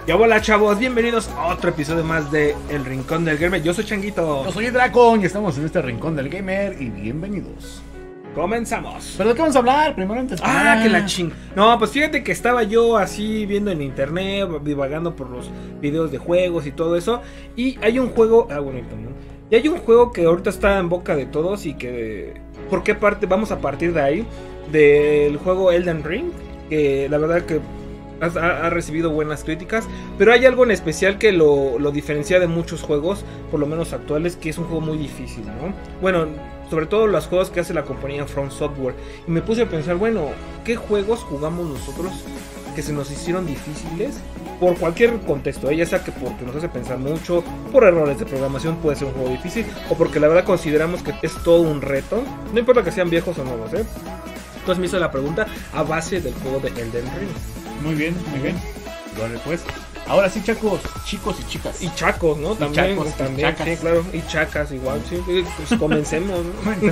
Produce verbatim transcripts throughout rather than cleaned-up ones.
Ya hola chavos, bienvenidos a otro episodio más de El Rincón del Gamer. Yo soy Changuito. Yo soy Dracon y estamos en este Rincón del Gamer y bienvenidos. Comenzamos. ¿Pero de qué vamos a hablar? Primero antes que Ah, nada. que la ching. No, pues fíjate que estaba yo así viendo en internet, divagando por los videos de juegos y todo eso. Y hay un juego, ah bueno, ¿no? Y hay un juego que ahorita está en boca de todos y que, ¿por qué parte? Vamos a partir de ahí, del juego Elden Ring, que la verdad que Ha, ha recibido buenas críticas, pero hay algo en especial que lo, lo diferencia de muchos juegos, por lo menos actuales, que es un juego muy difícil, ¿no? Bueno, sobre todo los juegos que hace la compañía From Software. Y me puse a pensar, bueno, ¿qué juegos jugamos nosotros que se nos hicieron difíciles? Por cualquier contexto, ¿eh? Ya sea que porque nos hace pensar mucho, por errores de programación puede ser un juego difícil, o porque la verdad consideramos que es todo un reto, no importa que sean viejos o nuevos, ¿eh? Entonces me hizo la pregunta a base del juego de Elden Ring. Muy bien, muy bien. Vale, pues. Ahora sí, chacos, chicos y chicas. Y chacos, ¿no? Y También, chacos, también, chacas. sí, claro. Y chacas igual, sí. Pues comencemos, ¿no?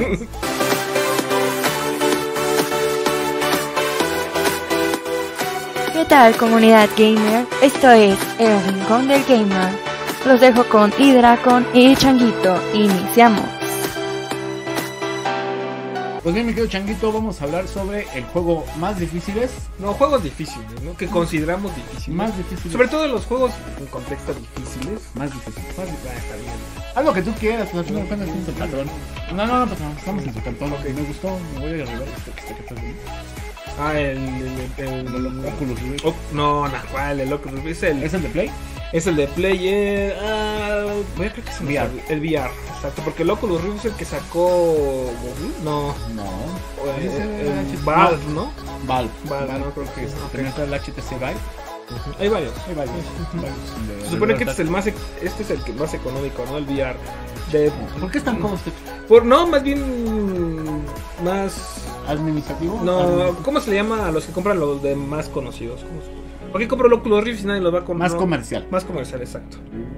¿Qué tal, comunidad gamer? Esto es El Rincón del Gamer. Los dejo con Hidracon y Changuito. Iniciamos. Pues bien, mi querido Changuito, vamos a hablar sobre el juego más difíciles. No, juegos difíciles, ¿no? Que consideramos difíciles. Más difíciles. Sobre todo los juegos en contexto difíciles. Más difíciles. Más difíciles. Ah, está bien. Haz lo que tú quieras, pues al final apenas tienes el patrón. No, no, no, patrón, estamos en tu cantón. Ok, me gustó, me voy a arreglar este que está que estás viendo. Ah, el... el, el, el, El Oculus Rift. oh, no, no, ¿cuál? El Oculus Rift es el... ¿Es el de Play? Es el de Play, ah, voy a creer que es el V R. El V R, exacto, porque el Oculus Rift es el que sacó... No, No. el, Ese el, era H- Valve, ¿no? Valve. Valve, Valve, no, creo que es. ok. También está el H T C Vive. Hay varios. Hay varios. varios de- Se de supone que verdad. este es el más, ec- este es el que más económico, ¿no? El V R. De, ¿Por qué es tan cómodo este por, no, más bien más... administrativo? No, Admin- ¿cómo se le llama a los que compran los de más conocidos? ¿Cómo se- ¿Por qué compro el Oculus Rift si nadie los va a comprar? Más comercial. Más comercial, exacto.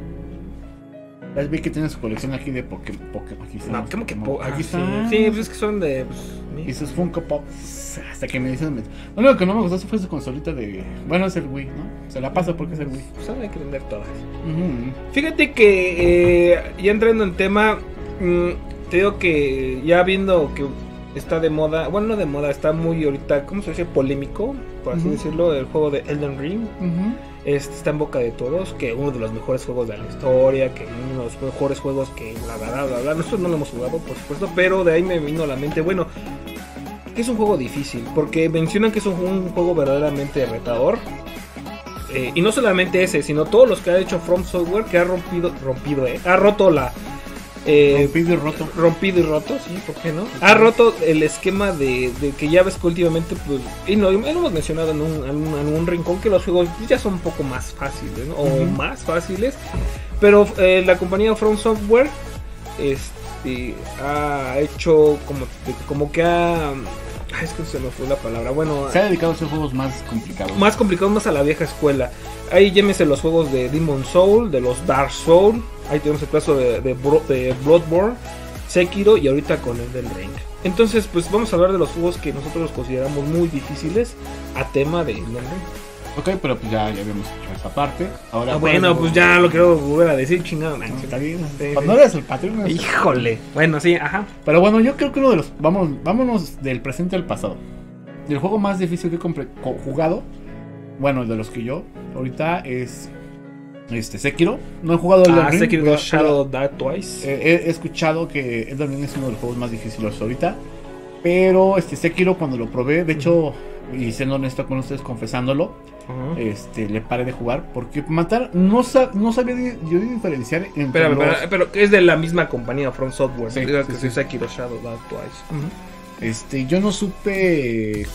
Ya vi que tiene su colección aquí de Pokémon. Poké, aquí está. No, ¿cómo que po- Aquí ah, está. Sí, sí, pues es que son de... Pues, Y sus Funko Pops. Hasta que me dicen. Lo único que no me gustó fue su consolita de. Bueno, es el Wii, ¿no? Se la pasa porque es el Wii. pues ahora hay que vender todas. Ujú. Fíjate que eh, ya entrando en tema, mmm, te digo que ya viendo que está de moda, bueno, no de moda, está muy ahorita, ¿cómo se dice? Polémico, por así Ujú. decirlo, el juego de Elden Ring. Ujú. Este está en boca de todos, que uno de los mejores juegos de la historia, que uno de los mejores juegos que bla bla bla bla, bla. Nosotros no lo hemos jugado, por supuesto, pero de ahí me vino a la mente, bueno, que es un juego difícil, porque mencionan que es un, un juego verdaderamente retador. Eh, y no solamente ese, sino todos los que ha hecho From Software, que ha rompido, rompido, eh, ha roto la... Eh, Rompido y roto. rompido y roto, sí, ¿por qué no? Ha roto el esquema de, de que ya ves que últimamente, pues, y no, ya lo hemos mencionado en un, en, un, en un rincón, que los juegos ya son un poco más fáciles, ¿no? O Uh-huh. más fáciles, pero eh, la compañía From Software este, ha hecho como, como que ha... Ay, es que se me fue la palabra, bueno... Se ha dedicado a hacer juegos más complicados. Más complicados, más a la vieja escuela. Ahí llámese los juegos de Demon Soul, de los Dark Soul. Ahí tenemos el caso de, de, Bro- de Bloodborne, Sekiro y ahorita con el del Ring. Entonces, pues vamos a hablar de los juegos que nosotros consideramos muy difíciles a tema de Elden Ring. Ok, pero pues ya, ya habíamos hecho esa parte. Ahora, Ah, bueno, pues ya lo quiero volver a decir, chingado. No, está bien. Sí, Cuando sí. eres el patrón. no es- Híjole. Bueno, sí, ajá. Pero bueno, yo creo que uno de los. Vamos, vámonos del presente al pasado. El juego más difícil que he compre- co- jugado. Bueno, de los que yo. Ahorita es. Este, Sekiro. No he jugado Elden Ah, Ring, Sekiro pero- Shadow Die Twice. Eh, he, he escuchado que Elden Ring es uno de los juegos más difíciles ahorita. Pero este Sekiro cuando lo probé, de hecho, y siendo honesto con ustedes, confesándolo, Ajá. este, le paré de jugar. Porque matar, no, sa- no sabía di- yo diferenciar entre Espérame, los- espérame, pero es de la misma compañía From Software. Sí, Diga sí, que sí. es Sekiro Shadow Die Twice. Este, yo no supe.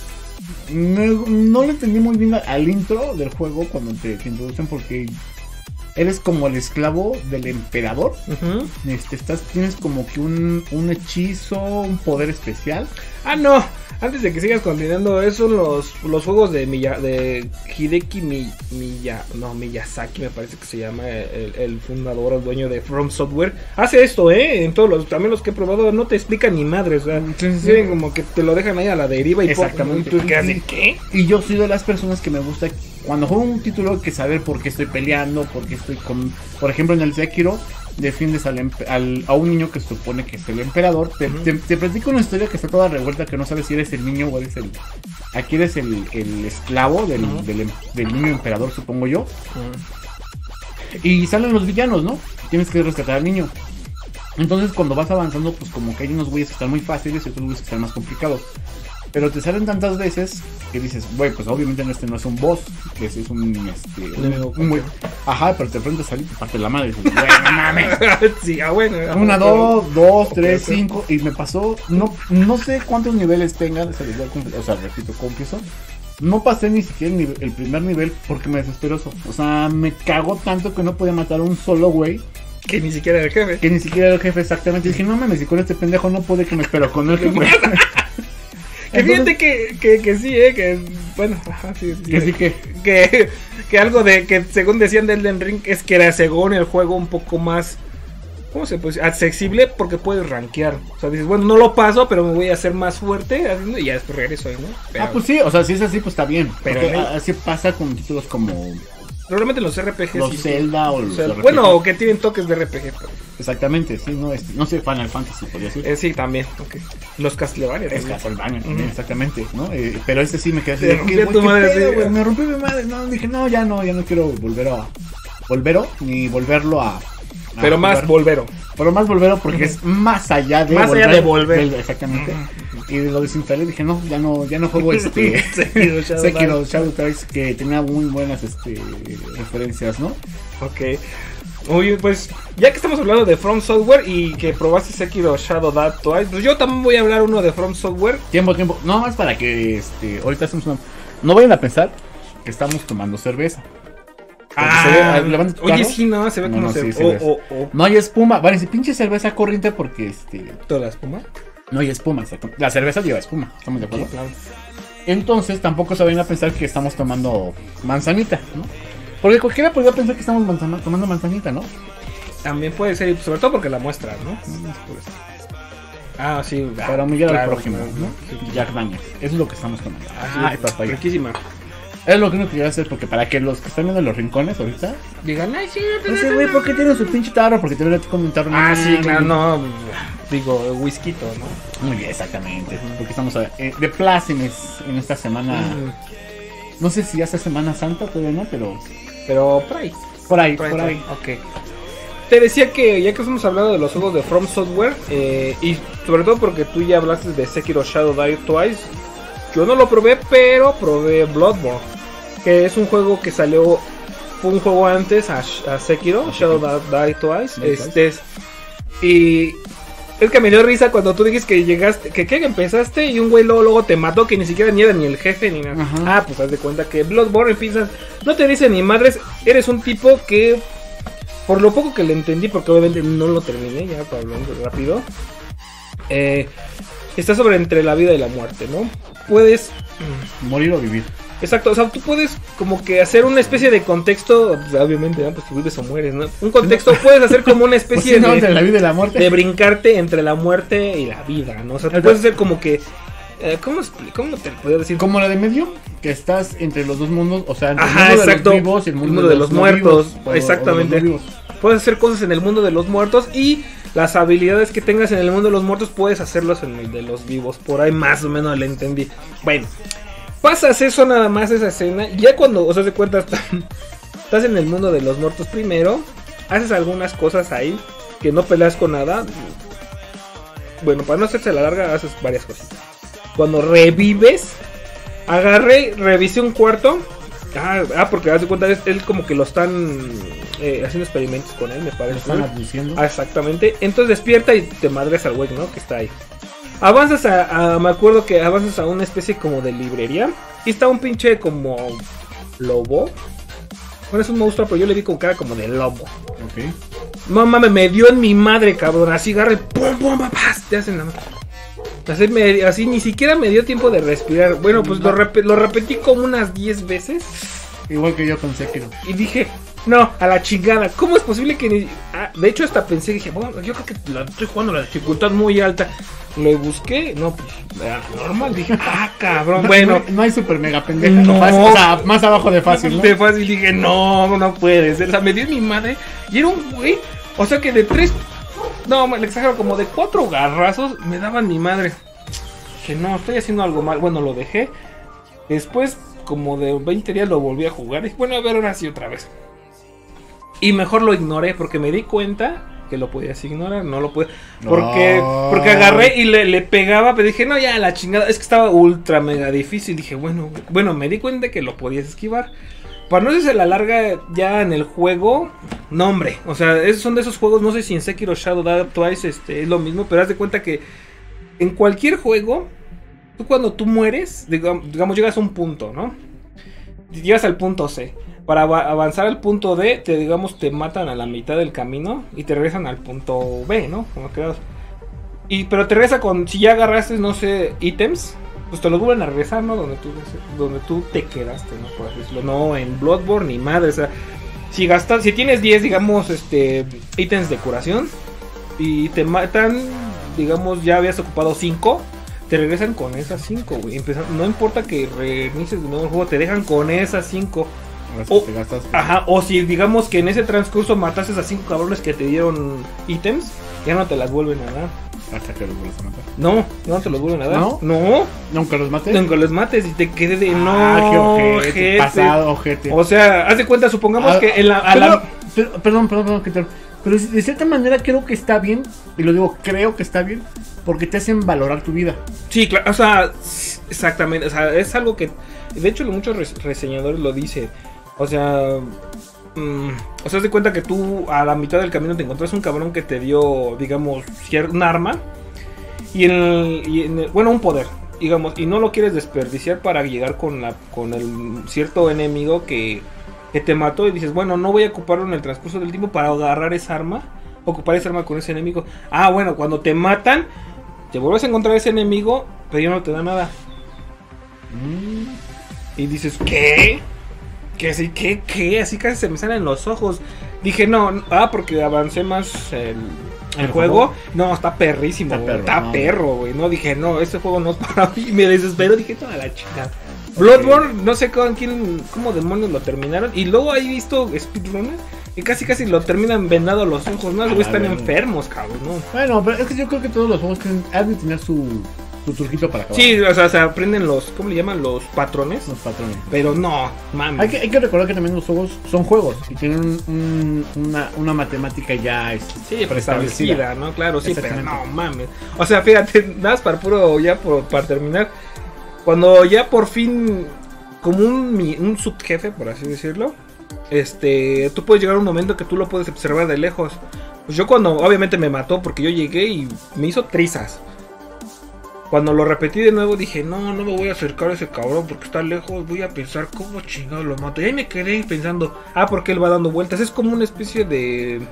No, no le entendí muy bien al intro del juego cuando te, te introducen porque eres como el esclavo del emperador. Ujú. Este, estás, tienes como que un, un hechizo, un poder especial. Ah, no. Antes de que sigas continuando, esos son los, los juegos de, Miya, de Hideki Mi- Miya, no, Miyazaki, me parece que se llama el, el fundador, el dueño de From Software. Hace esto, ¿eh? En todos los, también los que he probado, no te explican ni madres, o sea, Sí, sí, sí. tienen como que te lo dejan ahí a la deriva y Exactamente. po- y tú quedas de, ¿qué? Y yo soy de las personas que me gusta cuando juego un título hay que saber por qué estoy peleando, por qué estoy con... Por ejemplo, en el Sekiro defiendes al, empe- al a un niño que se supone que es el emperador. Te, Uh-huh. te, te platico una historia que está toda revuelta, que no sabes si eres el niño o eres el... Aquí eres el, el esclavo del, Uh-huh. del, em- del niño emperador, supongo yo. Uh-huh. Y salen los villanos, ¿no? Tienes que rescatar al niño. Entonces cuando vas avanzando, pues como que hay unos güeyes que están muy fáciles y otros güeyes que están más complicados. Pero te salen tantas veces que dices, güey, pues obviamente este no es un boss, que ese es un, este, un, un güey. Ajá, pero te enfrentas a él y te parte la madre y dices, güey, no mames. Sí, ah, bueno. Una, ok. dos, dos, tres, ok. cinco. Y me pasó, no, no sé cuántos niveles tengan, se les voy a conf- o sea, repito, confieso. No pasé ni siquiera el, nivel- el primer nivel porque me desesperó eso. O sea, me cagó tanto que no podía matar a un solo güey. Que ni siquiera era el jefe. Que ni siquiera era el jefe exactamente. Y dije, no mames, y con este pendejo no puede que me espero con el jefe. Que fíjate que, que, que sí, eh, que bueno, ajá, sí, sí, Que sí que... que, que algo de que según decían de Elden Ring es que era según el juego un poco más, ¿cómo se puede decir? Accesible porque puedes rankear. O sea, dices, bueno, no lo paso, pero me voy a hacer más fuerte haciendo, y ya después regreso ahí, ¿no? Pero, Ah, pues sí, o sea, si es así, pues está bien. Pero Pero en el- así pasa con títulos como normalmente los R P Gs los sí, Zelda o o los sea, R P G. bueno, o que tienen toques de R P G. Pero, Exactamente, sí, no, este, no sé, Final Fantasy, podría decir. eh, sí, también. Okay. Los Castlevania. Es también. Castlevania también, Ujú. exactamente, ¿no? Eh, pero este sí me quedé así Te de, rompió ¿qué, tu güey, qué madre, pedo, sí. güey? Me rompió mi madre, no, dije, no, ya no, ya no quiero volver a... Volvero, ni volverlo a... a Pero más jugar. volvero. Pero más volvero porque es más allá de Más allá de volver. del- exactamente. Y lo desinstalé y dije, no, ya no, ya no juego este... Sekiro Shadow Sekiro Shadow Dice, que tenía muy buenas este, referencias, ¿no? Ok. Oye, pues ya que estamos hablando de From Software y que probaste Sekiro Shadow Die Twice, pues yo también voy a hablar uno de From Software. Tiempo, tiempo. No más para que este, ahorita estamos tomando. No vayan a pensar que estamos tomando cerveza. Porque se ve- ah, levanta tu oye, carro. sí, no, se ve No, como no, se sí, se o, ve. o, o, No hay espuma. Vale, si pinche cerveza corriente porque este. toda la espuma. No hay espuma, exacto. La cerveza lleva espuma, ¿estamos de acuerdo? Sí, claro. Entonces tampoco se vayan a pensar que estamos tomando manzanita, ¿no? Porque cualquiera podría pensar que estamos manzana- tomando manzanita, ¿no? También puede ser, sobre todo porque la muestras, ¿no? No es por eso. Ah, sí. ah, Para humillar al claro, prójimo, claro, ¿no? sí. Jack Daniels. Eso es lo que estamos tomando. Ah, Ay, papaya. riquísima. Es lo que no quería hacer porque para que los que están viendo los rincones ahorita. Digan, ay, sí, No sé, güey, ¿por qué tiene su pinche tarro? Porque te voy a con un tarro. Ah, no, sí, no, claro, no. no. Digo, whisky, ¿no? Muy bien, exactamente. Porque estamos eh, de plácemes en esta semana. Mm, No sé si hace Semana Santa todavía no, pero Pero por ahí. por ahí, Por por ahí, ahí. ok. Te decía que ya que estamos hablando de los juegos de From Software, eh, y sobre todo porque tú ya hablaste de Sekiro Shadow Die Twice, yo no lo probé, pero probé Bloodborne, que es un juego que salió, fue un juego antes a, a Sekiro, Okay. Shadow Die Twice, Die este es, y es que me dio risa cuando tú dijiste que llegaste, que, que empezaste y un güey luego, luego te mató, que ni siquiera ni era ni el jefe ni nada. Ajá. Ah, pues haz de cuenta que Bloodborne empiezas, no te dice ni madres, eres un tipo que, por lo poco que le entendí, porque obviamente no lo terminé, ya para hablar rápido, eh, está sobre entre la vida y la muerte, ¿no? Puedes... Morir o vivir. Exacto, o sea, tú puedes como que hacer una especie de contexto, pues, obviamente, ¿no? Pues si vives o mueres, ¿no? Un contexto, puedes hacer como una Pues especie sí, no, de, entre la vida y la muerte. de brincarte entre la muerte y la vida, ¿no? O sea, tú puedes hacer como que... eh, ¿cómo, expli- ¿Cómo te podría decir? Como la de medio, que estás entre los dos mundos, o sea, entre Ajá, el mundo exacto. de los vivos y el mundo, El mundo de los no muertos, vivos, o- o de exactamente. los no vivos. Puedes hacer cosas en el mundo de los muertos y las habilidades que tengas en el mundo de los muertos puedes hacerlos en el de los vivos. Por ahí más o menos le entendí. Bueno, pasas eso nada más, esa escena. Y ya cuando, o sea, se cuenta, estás en el mundo de los muertos primero, haces algunas cosas ahí que no peleas con nada. Bueno, para no hacerse la larga, haces varias cosas. Cuando revives, agarré, revisé un cuarto. Ah, ah, porque haz de cuenta, es- él como que lo están eh, haciendo experimentos con él, me Lo parece. están abduciendo. Ah, exactamente. Entonces despierta y te madres al güey, ¿no? Que está ahí. Avanzas a, a- me acuerdo que avanzas a una especie como de librería. Y está un pinche como lobo. Bueno, es un monstruo, pero yo le vi con cara como de lobo. Ok. No mames, me dio en mi madre, cabrón. Así agarre, pum, pum, papás. Te hacen la madre. Así, me- así ni siquiera me dio tiempo de respirar. Bueno, pues lo, rep- lo repetí como unas diez veces. Igual que yo con Sekiro. Y dije, no, a la chingada, ¿cómo es posible que ni... Ah, de hecho hasta pensé, dije, bueno, yo creo que la estoy jugando a la dificultad muy alta. Lo busqué, no, pues, era normal, dije, ah, cabrón, No, bueno. No, no hay super mega pendeja. No. No. Fácil, o sea, más abajo de fácil, ¿no? De fácil, dije, no, no puede ser. O sea, me dio mi madre y era un güey, o sea que de tres, no, me le exagero, como de cuatro garrazos me daban mi madre. Dije, no, estoy haciendo algo mal. Bueno, lo dejé. Después, como de veinte días lo volví a jugar. Y bueno, a ver, ahora sí otra vez. Y mejor lo ignoré porque me di cuenta que lo podías ignorar, no lo pude. Porque, No. porque agarré y le, le pegaba, pero dije, no, ya la chingada. Es que estaba ultra mega difícil. Dije, bueno, bueno, me di cuenta que lo podías esquivar. Para no hacerse la larga ya en el juego, no hombre. O sea, esos son de esos juegos, no sé si en Sekiro Shadow Die Twice este, es lo mismo, pero haz de cuenta que en cualquier juego, tú cuando tú mueres, digamos, digamos llegas a un punto, ¿no? Llegas al punto C. Para avanzar al punto D, te digamos te matan a la mitad del camino y te regresan al punto B, ¿no? Como quedas. Y pero te regresa con, si ya agarraste, no sé, ítems, pues te los vuelven a regresar, ¿no? Donde tú, donde tú te quedaste, ¿no? Por así decirlo. No en Bloodborne ni madre, o sea, si gastas, si tienes diez, digamos, este, ítems de curación y te matan, digamos, ya habías ocupado cinco, te regresan con esas cinco, güey. No importa que reinicies de nuevo el juego, te dejan con esas cinco. O, te gastas, ajá, o si digamos que en ese transcurso mataste a cinco cabrones que te dieron ítems, ya no te las vuelven a dar. hasta que los vuelves a matar. No, no te los vuelven a dar. ¿No? No. ¿Nunca los mates? Nunca los mates y te quede de Ah, no. qué ojete, ojete. pasado, ojete. O sea, haz de cuenta, supongamos Ah, que en la, a pero, la- pero- perdón, perdón, perdón, que te- pero de cierta manera creo que está bien, y lo digo, creo que está bien, porque te hacen valorar tu vida. Sí, claro, o sea, exactamente, o sea, es algo que, de hecho, muchos res- reseñadores lo dicen, o sea, mm, o sea, haz de cuenta que tú a la mitad del camino te encontraste un cabrón que te dio, digamos, cier- un arma, y en, el, y en el- bueno, un poder, digamos, y no lo quieres desperdiciar para llegar con la, con el cierto enemigo que, que te mató, y dices, bueno, no voy a ocuparlo en el transcurso del tiempo para agarrar esa arma, ocupar esa arma con ese enemigo. Ah, bueno, cuando te matan, te vuelves a encontrar ese enemigo, pero ya no te da nada. Y dices, ¿qué? ¿Qué? ¿Sí? ¿Qué? ¿Qué? Así casi se me salen los ojos. Dije, no, ah, porque avancé más el, el ¿El juego. juego? No, está perrísimo, Está güey, perro, está no. perro, güey. No, dije, no, este juego no es para mí. Me desesperó, dije, toda la chica. Bloodborne, no sé con quién, cómo demonios lo terminaron. Y luego he visto speedrunners y casi casi lo terminan vendado los ojos, ¿no? Los güeyes A están ver. enfermos, cabrón, ¿no? Bueno, pero es que yo creo que todos los juegos tienen, han de tener su, su truquito para acabar. Sí, o sea, se aprenden los, ¿cómo le llaman? Los patrones. Los patrones. Pero no, mames. Hay que, hay que recordar que también los juegos son juegos y tienen un- un- una, una matemática ya este, Sí, preestablecida. preestablecida, ¿no? Claro, sí, pero Exactamente. no mames. O sea, fíjate, nada más para puro, ya por, para terminar. Cuando ya por fin, como un, mi- un subjefe, por así decirlo, este, tú puedes llegar a un momento que tú lo puedes observar de lejos. Pues yo cuando, obviamente me mató porque yo llegué y me hizo trizas. Cuando lo repetí de nuevo dije, no, no me voy a acercar a ese cabrón porque está lejos, voy a pensar cómo chingado lo mato. Y ahí me quedé pensando, ah, porque él va dando vueltas. Es como una especie de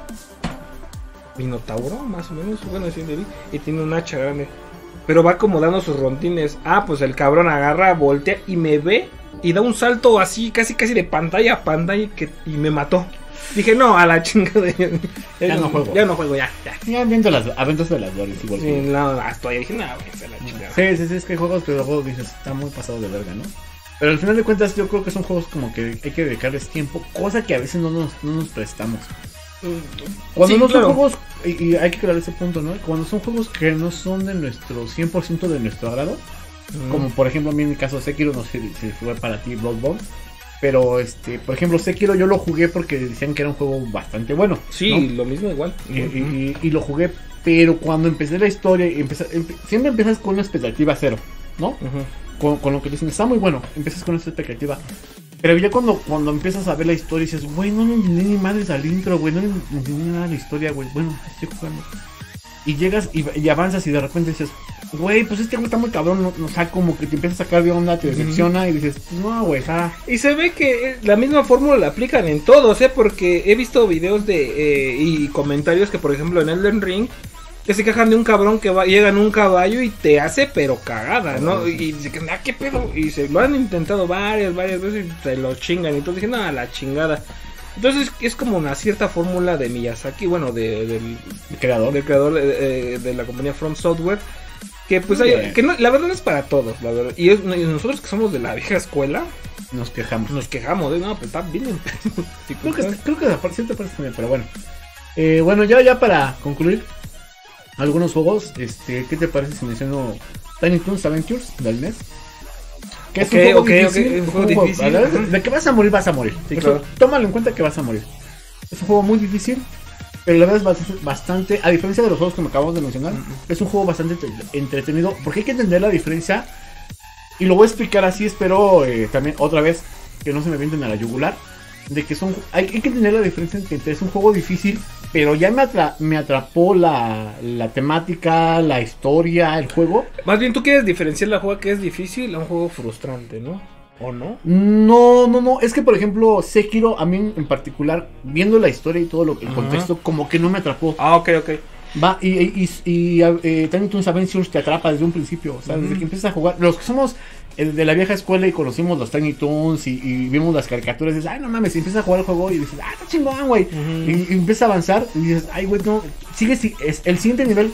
minotauro, más o menos, bueno, así le vi, y tiene un hacha grande. Pero va como dando sus rondines. Ah, pues el cabrón agarra, voltea y me ve y da un salto así, casi casi de pantalla a pantalla y, que, y me mató. Dije, no, a la chingada. Ya, Ya no juego. Ya no juego, ya, ya. Ya viendo las aventuras de las Doris igual. Sí, que- no, hasta ahí dije, no, güey, a la chingada. Sí, sí, sí, es que hay juegos que luego dices, está muy pasado de verga, ¿no? Pero al final de cuentas yo creo que son juegos como que hay que dedicarles tiempo, cosa que a veces no nos, no nos prestamos. Cuando Sí, no son claro. juegos, y, y hay que crear ese punto, ¿no? Cuando son juegos que no son de nuestro cien por ciento de nuestro agrado, Mm. como por ejemplo a mí en mi caso Sekiro, no sé si fue para ti Bloodborne, pero este, por ejemplo Sekiro yo lo jugué porque decían que era un juego bastante bueno. Sí, ¿no? lo mismo igual. Y, y- y- y lo jugué, pero cuando empecé la historia, y empecé- empe- siempre empiezas con una expectativa cero, ¿no? Ujú. Con, con lo que dicen, está muy bueno, empiezas con esa expectativa. Pero ya cuando, cuando empiezas a ver la historia dices, güey, no le entendí ni madres al intro, güey, no le entendí nada de la historia, güey, bueno, estoy jugando. Y llegas y, y avanzas y de repente dices, güey, pues este güey está muy cabrón, no, no, o sea, como que te empieza a sacar de onda, te decepciona y dices, no, güey, ah, Y se ve que la misma fórmula la aplican en todos, ¿eh? Porque he visto videos de eh, y comentarios que, por ejemplo, en Elden Ring, que se quejan de un cabrón que va, llega en un caballo y te hace pero cagada, ¿no? Y dice que, ah, qué pedo. Y se lo han intentado varias, varias veces y te lo chingan. Y entonces dije, no, a la chingada. Entonces es como una cierta fórmula de Miyazaki, bueno, de, del creador, del creador de, de, de la compañía From Software. Que pues hay, que no, la verdad no es para todos, la verdad. Y, es, y nosotros que somos de la vieja escuela, nos quejamos. Nos quejamos, ¿eh? No, pues está bien. Sí, creo, que, creo que la cierta parte está bien, pero bueno. Eh, bueno, ya, ya para concluir algunos juegos, este, ¿qué te parece si menciono Tiny Toons Adventures del N E S? Que es okay, un juego okay, difícil, okay, un un juego juego, difícil. De, de que vas a morir, vas a morir. Sí, Eso, claro. Tómalo en cuenta que vas a morir. Es un juego muy difícil, pero la verdad es bastante, bastante, a diferencia de los juegos que me acabamos de mencionar, uh-huh. es un juego bastante entretenido, porque hay que entender la diferencia, y lo voy a explicar así, espero eh, también otra vez que no se me vienten a la yugular, de que son, hay, hay que entender la diferencia entre es un juego difícil, pero ya me, atra, me atrapó la, la temática, la historia, el juego. Más bien tú quieres diferenciar la juego que es difícil a un juego frustrante, ¿no? ¿O no? No, no, no. Es que, por ejemplo, Sekiro, a mí en particular, viendo la historia y todo lo, el uh-huh. contexto, como que no me atrapó. Ah, ok, ok. Va, y, y, y, y eh, Tiny Toons Adventures te atrapa desde un principio. O sea, uh-huh. desde que empiezas a jugar. Los que somos el de la vieja escuela y conocimos los Tiny Toons y, y vimos las caricaturas, dices, ay, no mames, y empiezas a jugar el juego y dices, ah, está chingón, güey. Uh-huh. Y, y empiezas a avanzar y dices, ay, güey, no. Sigue, es, el siguiente nivel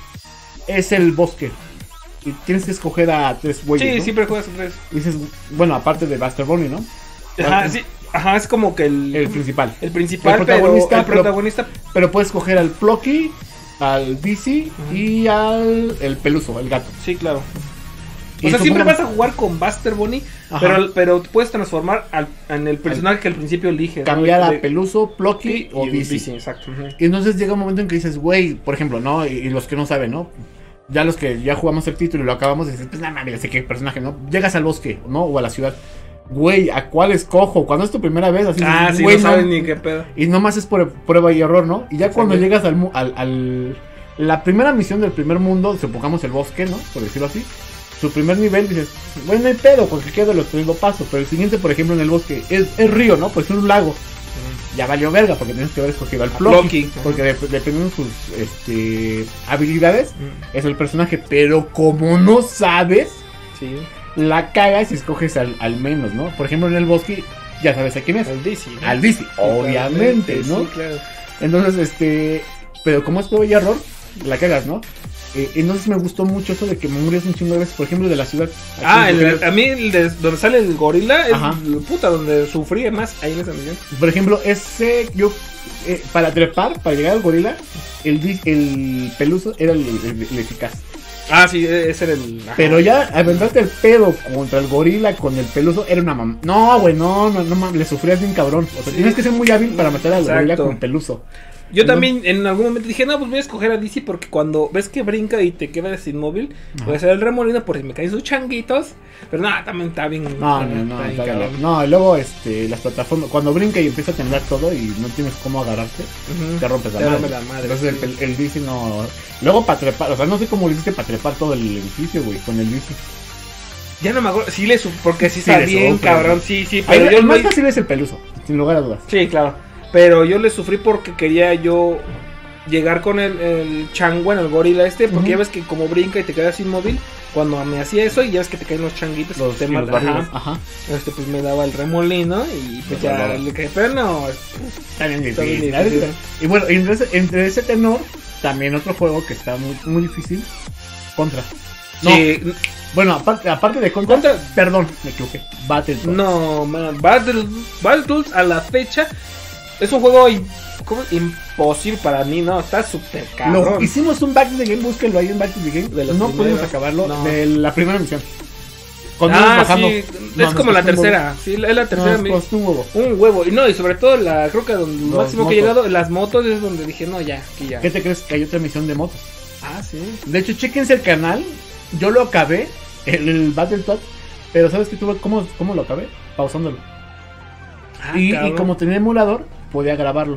es el bosque. Y tienes que escoger a tres güeyes. Sí, ¿no? siempre juegas a tres. Y dices, bueno, aparte de Buster Bunny, ¿no? Ajá, sí. Ajá, es como que el... El principal. El principal, el protagonista. Pero, el protagonista. Pero, pero puedes escoger al Plucky, al Dizzy uh-huh. y al el Peluso, el gato. Sí, claro. O sea, siempre vas a jugar con Buster Bunny, pero, pero puedes transformar al, en el personaje al, que al principio eliges. Cambiar ¿no? a Peluso, Plucky o Dizzy. Exacto. Uh-huh. Y entonces llega un momento en que dices, güey, por ejemplo, ¿no? Y, y los que no saben, ¿no? Ya los que ya jugamos el título y lo acabamos de decir, pues nada, mira, sé qué personaje, ¿no? Llegas al bosque, ¿no? O a la ciudad. Güey, ¿a cuál escojo? Cuando es tu primera vez, así ah, dices, sí, güey, no sabes ni qué pedo. Y nomás es por prueba y error, ¿no? Y ya sí, cuando sí. llegas al, al, al... La primera misión del primer mundo, supongamos el bosque, ¿no? Por decirlo así. Su primer nivel, dices, bueno, no hay pedo, porque queda los tres lo paso. Pero el siguiente, por ejemplo, en el bosque, es, es río, ¿no? Pues es un lago. Ya valió verga, porque tienes que haber escogido al Plucky, porque de, dependiendo de sus este, habilidades, mm. es el personaje. Pero como no sabes, sí. la cagas y escoges al, al menos, ¿no? Por ejemplo, en el bosque, ya sabes a quién es. Al Dizzy, ¿no? Al Dizzy, obviamente, ¿no? Sí, claro. Entonces, este, pero como es prueba y error, la cagas, ¿no? Eh, entonces me gustó mucho eso de que me murieras un chingo de veces, por ejemplo, de la ciudad. Ah, el, a mí el de donde sale el gorila es puta, donde sufrí más ahí en esa misión. Por ejemplo, ese, yo, eh, para trepar, para llegar al gorila, el, el Peluso era el, el, el eficaz. Ah, sí, ese era el... Ajá. Pero ya aventarte el pedo contra el gorila con el Peluso era una mamá. No, güey, no, no, no, le sufrías bien cabrón. O sea, sí. Tienes que ser muy hábil para matar al Exacto. gorila con Peluso. Yo ¿no? también en algún momento dije, no, pues voy a escoger a Dizzy porque cuando ves que brinca y te quedas inmóvil, no. voy a hacer el remolino por si me caen sus changuitos. Pero nada, también está bien. No, no, no, no, está bien. No, y luego este, las plataformas, cuando brinca y empieza a temblar todo y no tienes cómo agarrarte, uh-huh. te rompes la te madre. Rompe la madre. Entonces sí. el, el Dizzy no. Luego para trepar, o sea, no sé cómo le hiciste para trepar todo el edificio, güey, con el Dizzy. Ya no me acuerdo, sí le supo, porque sí, sí está bien, sufre, cabrón, sí, sí. Pero yo el más fácil es el Peluso, sin lugar a dudas. Sí, claro. Pero yo le sufrí porque quería yo llegar con el, el chango, en el gorila este, porque uh-huh. ya ves que como brinca y te quedas inmóvil, cuando me hacía eso y ya ves que te caen los changuitos, los, te sí, los ajá, ajá. Este pues me daba el remolino y pues ya claro. le caí, pero no, está bien difícil. Y bueno, entre ese, entre ese tenor, también otro juego que está muy, muy difícil, Contra. No, sí. Bueno, aparte, aparte de Contra, Contra, perdón, me equivoqué, Battletoads. No, man, Battle, Battletoads a la fecha es un juego ¿cómo? imposible para mí, no, está súper cabrón. Lo, hicimos un Back to the Game, búsquenlo ahí en Back to the Game, de no pudimos acabarlo, no. de la primera misión. Cuando ah, bajando, sí, no, es como la tercera, sí, es la tercera. Nos costó un huevo. Un huevo, y no, y sobre todo, la creo que donde lo máximo motos. que he llegado, las motos, es donde dije, no, ya, aquí ya. ¿Qué te crees que hay otra misión de motos? Ah, sí. De hecho, chéquense el canal, yo lo acabé, el, el Battletoads, pero ¿sabes qué tuve? ¿Cómo, cómo lo acabé? Pausándolo. Ah, y, y como tenía emulador, podía grabarlo.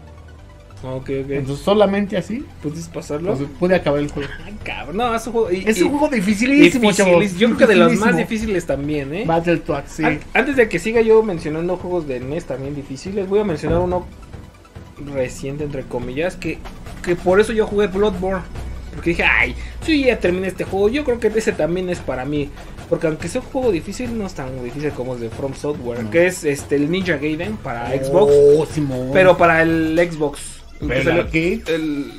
Ok, ok. Entonces solamente así puedes pasarlo. Pues, pude acabar el juego. Ay, cabrón, no, es un juego. Y, es y, un juego dificilísimo, difícil, chavos. Yo creo que de los más difíciles también, ¿eh? Battletoads, sí. An- antes de que siga yo mencionando juegos de N E S también difíciles, voy a mencionar uno reciente, entre comillas, que, que por eso yo jugué Bloodborne. Porque dije, ay, sí, ya terminé este juego. Yo creo que ese también es para mí. Porque aunque sea un juego difícil, no es tan difícil como el de From Software. No. Que es este el Ninja Gaiden para Oh, Xbox. Simón. Pero para el Xbox. Pero Entonces, el el- arcade. el-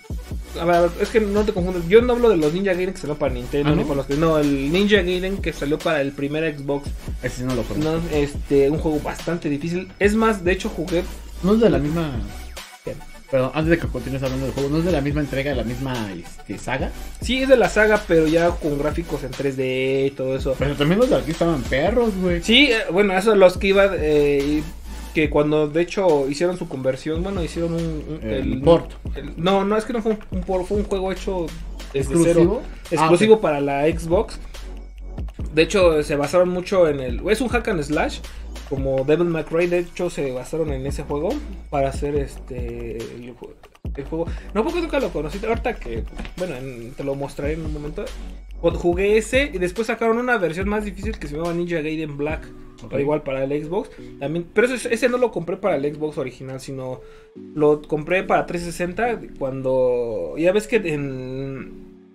A ver, es que no te confundas. Yo no hablo de los Ninja Gaiden que salió para Nintendo. ¿Ah, ni no? para los que, no, el Ninja Gaiden que salió para el primer Xbox. Ese sí no lo conozco. No, este, un juego bastante difícil. Es más, de hecho jugué. No es de la misma. ¿Qué? Pero antes de que continúes hablando del juego, ¿no es de la misma entrega, de la misma este, saga? Sí, es de la saga, pero ya con gráficos en tres D y todo eso. Pero también los de aquí estaban perros, güey. Sí, eh, bueno, eso los que iba. Eh, y que cuando de hecho hicieron su conversión, bueno, hicieron un. un- El port. el- no, no, es que no fue un, un port, fue un juego hecho desde ¿Exclusivo? cero. Exclusivo Ah, ok. para la Xbox. De hecho, se basaron mucho en el. Es un hack and slash. Como Devil May Cry, de hecho, se basaron en ese juego para hacer este. El, ju- el juego. No, porque nunca lo conocí. Ahorita que. Bueno, en- te lo mostraré en un momento. Cuando jugué ese y después sacaron una versión más difícil que se llamaba Ninja Gaiden Black. Ok. Pero igual para el Xbox. También, pero ese, ese no lo compré para el Xbox original, sino lo compré para trescientos sesenta cuando. Ya ves que en.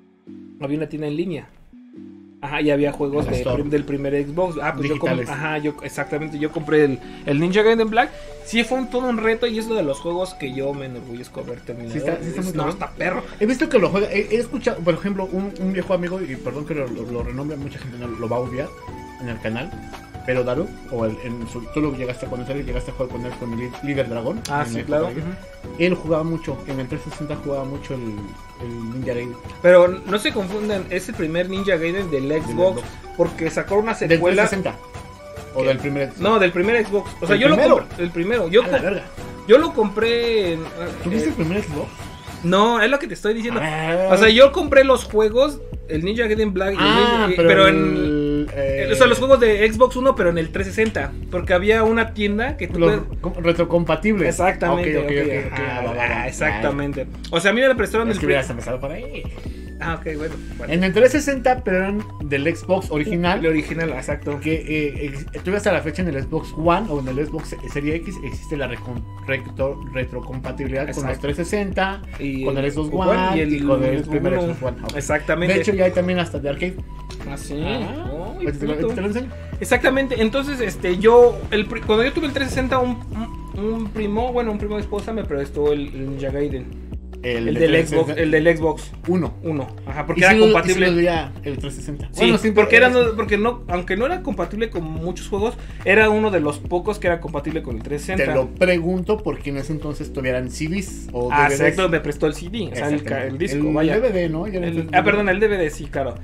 Había una tienda en línea. Ajá, y había juegos El de store. prim- del primer Xbox. Ah, pues yo compré. Digitales. Ajá, yo exactamente. Yo compré el, el Ninja Gaiden Black. Sí, fue un, todo un reto y es uno de los juegos que yo me enorgullezco haber terminado. Sí está- sí está muy no, cabrón. está perro. He visto que lo juega. He, he escuchado, por ejemplo, un, un viejo amigo, y perdón que lo, lo, lo renombre, mucha gente no lo va a obviar en el canal. Pero Daru, o el, en su, tú lo llegaste a conocer y llegaste a jugar con él con el Líder Dragón. Ah, en sí, la claro. época de- Ujú. Él jugaba mucho, en el trescientos sesenta jugaba mucho el, el Ninja Gaiden. Pero no se confundan, es el primer Ninja Gaiden del Xbox. Xbox. Porque sacó una Del secuela. trescientos sesenta. O ¿Qué? del primer. No, del primer Xbox. O sea, ¿El yo primero? lo compré. El primero. Yo, A la co- verga. yo lo compré en. ¿Tuviste eh, el primer Xbox? no, es lo que te estoy diciendo. Ah. O sea, yo compré los juegos. El Ninja Gaiden Black. y el Ah, Ninja- pero, pero en. el, eh, O sea, los juegos de Xbox One, pero en el trescientos sesenta. Porque había una tienda que tú los puedes- com- retrocompatibles. Exactamente, Ok, ok, ok, ok, ok, ajá, ah, va, va, va. exactamente. O sea, a mí me prestaron Es el que pri- hubieras empezado por ahí. Ah, ok, bueno. bueno. En el trescientos sesenta, pero eran del Xbox original. El original, exacto. Que eh, ex- todavía hasta la fecha en el Xbox One o en el Xbox Series X existe la recon- recto- retrocompatibilidad con los Exacto. trescientos sesenta, Y con el Xbox One One y, con el Xbox primer One. Xbox One. Ok. Exactamente. De hecho, ya hay también hasta de arcade. Ah, sí. Ah, Ay, pues te, lo, puto. te lo enseño. Exactamente, entonces este yo el, pri- cuando yo tuve el trescientos sesenta un, un, un primo, bueno, un primo de esposa me prestó el, el Ninja Gaiden, el, de del trescientos Xbox, sesenta. el del Xbox Uno. uno, ajá, porque Y era sí lo- y sí compatible. lo veía el trescientos sesenta. Sí, Bueno, sí, porque pero- era no- porque no, aunque no era compatible con muchos juegos, era uno de los pocos que era compatible con el trescientos Te sesenta. lo pregunto porque en ese entonces tuvieran C Ds o Ah, D V Ds. exacto, me prestó el C D, o sea, el, ca- Exactamente. el disco, el vaya. D V D, ¿no? Ya era El- el- ah, perdón, el D V D, sí, claro.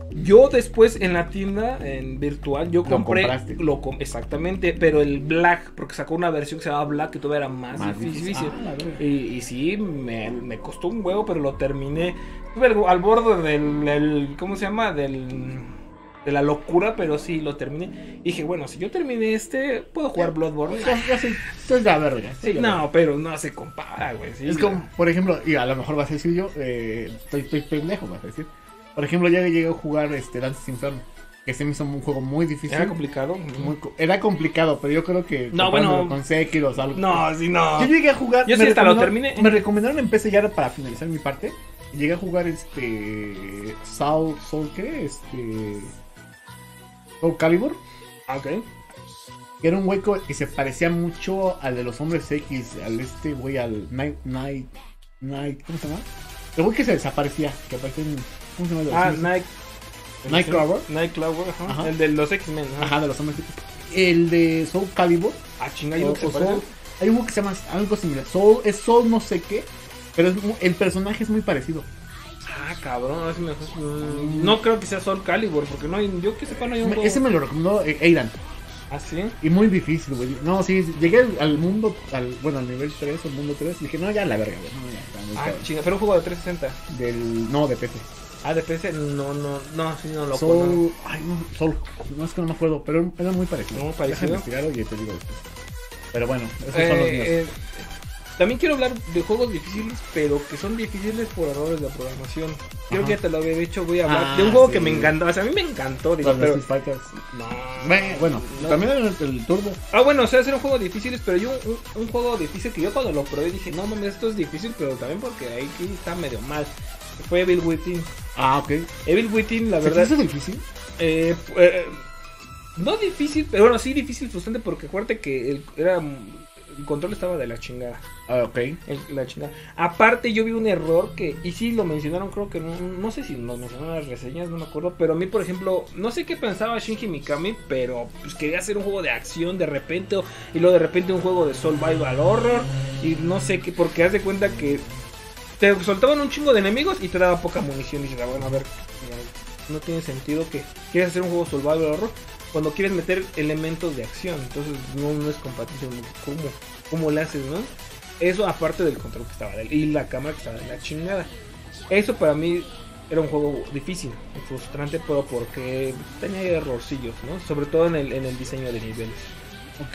Yo después en la tienda en virtual yo Lo compré compraste. lo com- exactamente, pero el Black porque sacó una versión que se llamaba Black que todavía era más, Más difícil. difícil. Ah, la verga. y, y sí me, me costó un huevo, pero lo terminé. Estuve al, al borde del, del- ¿cómo se llama? Del de la locura, pero sí lo terminé. Y dije, bueno, si yo terminé este, puedo jugar Bloodborne. Ya, ya sé, esto es la verga. Sí, no, pero no se compara, güey. sí, Es no. como, por ejemplo, y a lo mejor vas a decir yo, eh, estoy, estoy pendejo, vas a decir. Por ejemplo, ya llegué a jugar este Dances Inferno, que se me hizo un juego muy difícil. Era complicado. Muy co- era complicado, pero yo creo que No, comparándolo bueno. con Sekiro o algo. No, sí, no. Yo llegué a jugar. Yo me sí hasta lo recomendaron- terminé. Me recomendaron en P C ya era para finalizar mi parte. Y llegué a jugar este. Soul, Soul ¿qué? Este. Soul Calibur. Ah, ok. Que era un hueco que se parecía mucho al de los hombres X. Al este güey, al Night. Night. Night. ¿Cómo se llama? El güey que se desaparecía. Que aparecía en. ¿Cómo se llama? Ah, Sí, Night. Nightcrawler. Nightcrawler, ajá. Ajá. El de los X-Men. ajá. Ajá, de los hombres X. El de Soul Calibur. Ah, chinga, hay O- uno que se o parece. Soul- hay uno que se llama algo similar. Soul, es Soul no sé qué. Pero es mu- el personaje es muy parecido. Ah, cabrón, a ver si me- mm, no creo que sea Soul Calibur, porque no hay, yo que sepa no hay un Me- juego. Ese me lo recomendó eh, Aidan. Ah, sí. Y muy difícil, güey. No, sí, llegué al, al mundo, al, bueno, al nivel tres o mundo tres. Y dije, no, ya la verga, güey. No, ya, está muy Ah, cabrón. chinga, pero un juego de trescientos sesenta. Del, no, de P C. Ah, de P C, no, no, no, sí, no lo conozco. Soul, ay, no, Soul. No es que no me acuerdo, pero era muy parecido. Muy Deja parecido. investigar y te digo después. Pero bueno, esos son los míos. Eh, eh, también quiero hablar de juegos difíciles, pero que son difíciles por errores de programación. Creo Ajá. que ya te lo había dicho, voy a hablar Ah, de un juego sí. que me encantó. O sea, a mí me encantó, digo, Los de pero... Street Fighters. No, Bueno, bueno, no. también era el, el Turbo. Ah, bueno, o sea, eran juegos difíciles, pero yo un, un juego difícil que yo cuando lo probé dije, no mames, esto es difícil, pero también porque ahí sí está medio mal. Fue Evil Within. Ah, ok. Evil Within, la ¿Se te verdad. hizo difícil? Eh, eh, no difícil, pero bueno, sí difícil, frustrante, porque acuérdate que el, era, el control estaba de la chingada. Ah, ok. El- la chingada. Aparte, yo vi un error que, y sí lo mencionaron, creo que no, no sé si lo mencionaron en las reseñas, no me acuerdo, pero a mí, por ejemplo, no sé qué pensaba Shinji Mikami, pero pues quería hacer un juego de acción de repente, o- y luego de repente un juego de survival horror, y no sé qué, porque haz de cuenta que te soltaban un chingo de enemigos y te daba poca munición, y dices, ah, bueno, a ver, no tiene sentido que quieras hacer un juego survival horror cuando quieres meter elementos de acción, entonces no, no es compatible. ¿Cómo, cómo le haces, no? Eso aparte del control que estaba de- y la cámara que estaba de la chingada. Eso para mí era un juego difícil, frustrante, pero porque tenía errorcillos, ¿no? Sobre todo en el, en el diseño de niveles. Ok,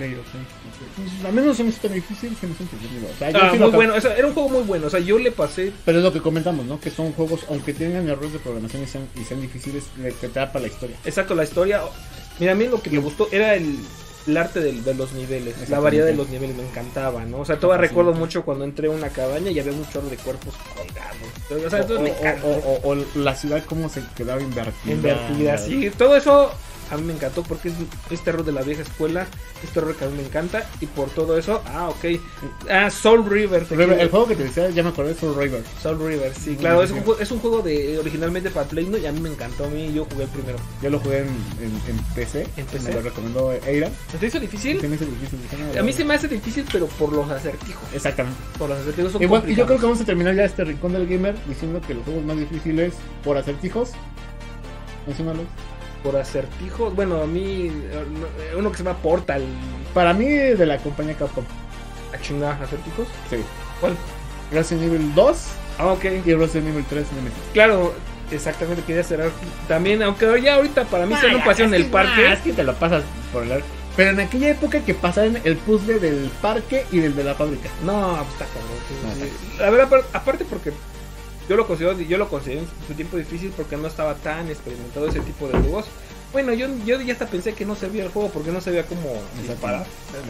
ok. A menos no se me hizo tan difícil, se me hizo entendible. O sea, yo Ah, sí muy lo- bueno, o sea, era un juego muy bueno, o sea, yo le pasé. Pero es lo que comentamos, ¿no? Que son juegos, aunque tengan errores de programación y sean, y sean difíciles, le- te tapa la historia. Exacto, la historia. Mira, a mí lo que me gustó era el, el arte del- de los niveles, la Exactamente. variedad de los niveles me encantaba, ¿no? O sea, todavía Fascinante. recuerdo mucho cuando entré a una cabaña y había un chorro de cuerpos colgados. O sea, entonces o, me o- encantó. o- o- o la ciudad cómo se quedaba invertida. Invertida, sí, todo eso a mí me encantó porque es, es terror de la vieja escuela, es terror que a mí me encanta y por todo eso, ah, ok. Ah, Soul River. te River, quiero- el juego que te decía, ya me acordé, es Soul River. Soul River, sí, Muy claro, es un, difícil. jue- es un juego de originalmente para Play uno y a mí me encantó, a mí yo jugué el primero. Yo lo jugué en, en, en P C. ¿En P C? Me lo recomendó Eira. ¿Se te hizo difícil? Se me hizo difícil. A mí se me hace difícil, pero por los acertijos. Exactamente. Por los acertijos son Igual, y yo creo complicados. que vamos a terminar ya este rincón del gamer diciendo que los juegos más difíciles por acertijos. Menciónalos. Por acertijos, bueno, a mí, eh, no- uno que se llama Portal, Para mí, de la compañía Capcom. a chingar acertijos. Sí. ¿Cuál? Resident Evil dos Ah, ok. y Resident Evil tres Nemesis. Claro, exactamente, quería cerrar también, aunque ya ahorita para mí se un paseo en el parque. Es que te lo pasas por el... Pero en aquella época que pasaban el puzzle del parque y del de la fábrica. No, pues está cabrón. sí, No, sí. A ver, apar- aparte porque yo lo considero, yo lo considero en su tiempo difícil porque no estaba tan experimentado ese tipo de juegos. Bueno, yo, yo ya hasta pensé que no servía el juego porque no sabía cómo disparar.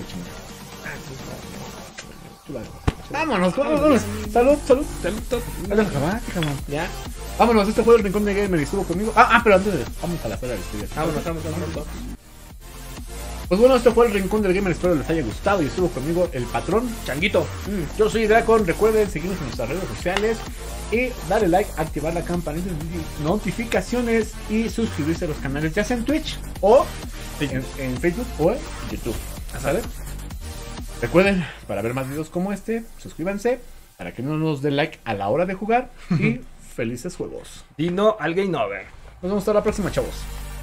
Vámonos, vámonos. Salud, salud. Salud. Dale, acabaste, cabrón. Ya, Vámonos, este fue el rincón de gamer y estuvo conmigo. Ah, ah, pero antes de... Vamos a la feria de estudios. vámonos, vámonos, vámonos. Pues bueno, este fue el rincón del gamer, espero les haya gustado y estuvo conmigo el patrón. Changuito. Mm, Yo soy Dracon, recuerden seguirnos en nuestras redes sociales y darle like, activar la campanita de notificaciones y suscribirse a los canales ya sea en Twitch o en, en Facebook o en YouTube. ¿Sabes? Recuerden, para ver más videos como este, suscríbanse para que no nos den like a la hora de jugar y felices juegos. Dino al Game Over. Nos vemos hasta la próxima, chavos.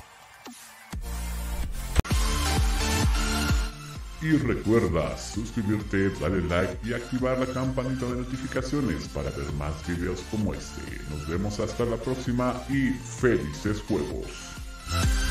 Y recuerda suscribirte, darle like y activar la campanita de notificaciones para ver más videos como este. Nos vemos hasta la próxima y felices juegos.